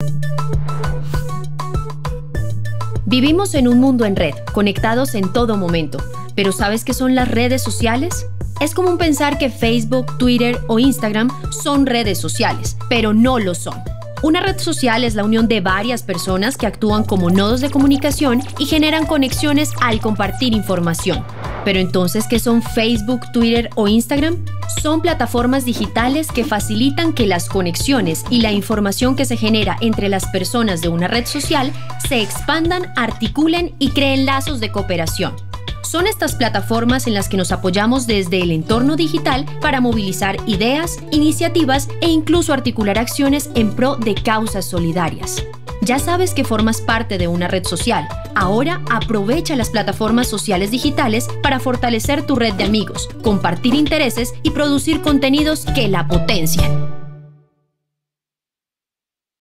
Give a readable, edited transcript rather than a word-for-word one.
Vivimos en un mundo en red, conectados en todo momento. ¿Pero sabes qué son las redes sociales? Es común pensar que Facebook, Twitter o Instagram son redes sociales, pero no lo son. Una red social es la unión de varias personas que actúan como nodos de comunicación y generan conexiones al compartir información. Pero entonces, ¿qué son Facebook, Twitter o Instagram? Son plataformas digitales que facilitan que las conexiones y la información que se genera entre las personas de una red social se expandan, articulen y creen lazos de cooperación. Son estas plataformas en las que nos apoyamos desde el entorno digital para movilizar ideas, iniciativas e incluso articular acciones en pro de causas solidarias. Ya sabes que formas parte de una red social. Ahora aprovecha las plataformas sociales digitales para fortalecer tu red de amigos, compartir intereses y producir contenidos que la potencian.